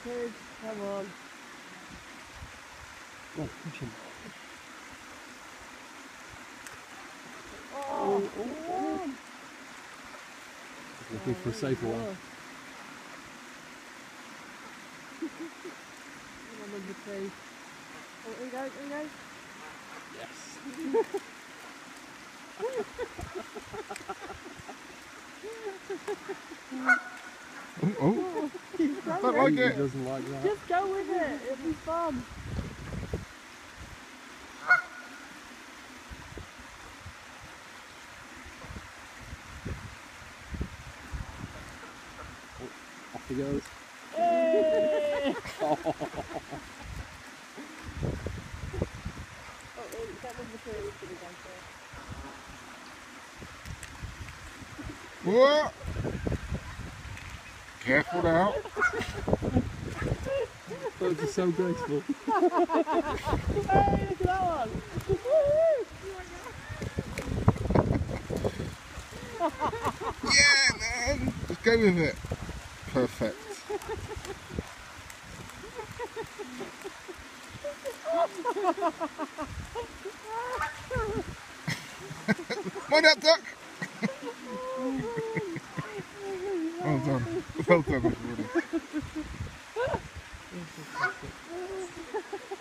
Good. Come on. Oh, push him. Oh, Looking for a safer one. Come on, number 2. Oh, here you go, here you go. Yes. Oh, Keep I going. don't like He it. doesn't like that. Just go with it, it'll be fun. Off he goes. Hey! Oh. Oh, that number 3 is going to go first. Whoa! Careful now. Those are so graceful. Hey, look at that one! Yeah, man. Just go with it. Perfect. Mind that duck. Well done. Well done, everybody.